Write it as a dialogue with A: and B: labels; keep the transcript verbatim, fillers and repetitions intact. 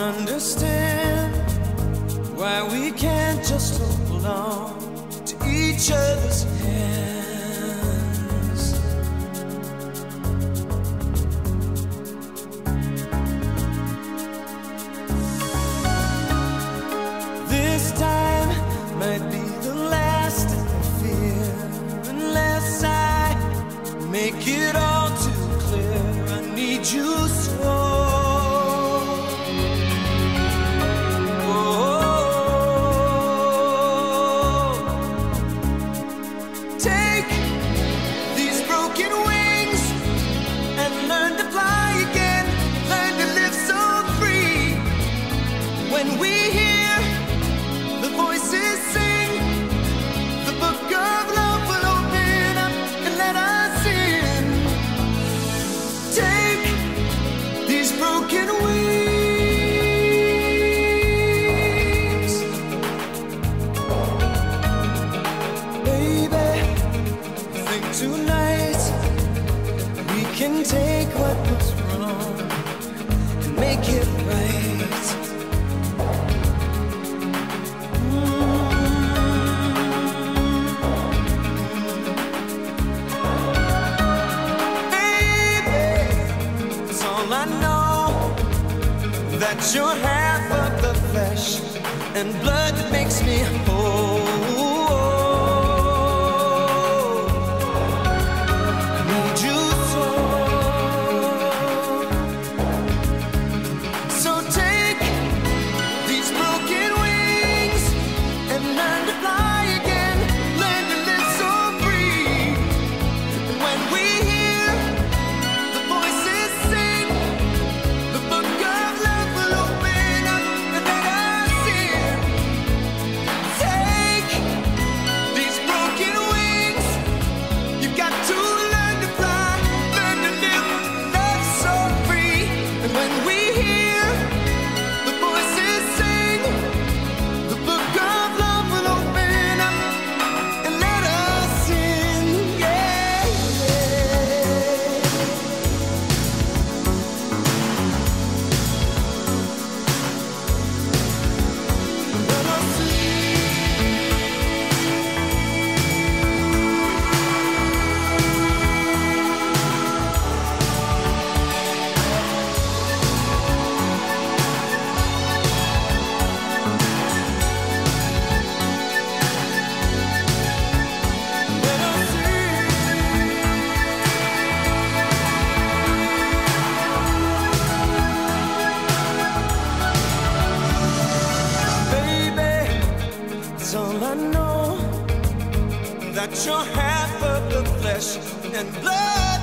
A: understand why we can't just hold on to each other's hands. This time might be the last I fear, unless I make it all too clear. I need you so. When we hear the voices sing, the book of love will open up and let us in. Take these broken wings, baby. I think tonight we can take what was wrong and make it right. I know that you're half of the flesh and blood that makes me whole. I need you so. So take these broken wings and learn to fly again. Learn to live so free. And when we hear the voices sing, the book of love will open up and let us in. Take these broken wings. You've got to learn to fly, learn to live, love so free. And when we hear the voices sing, the book of love will open up and let us in. Yeah, all I know, that you're half of the flesh and blood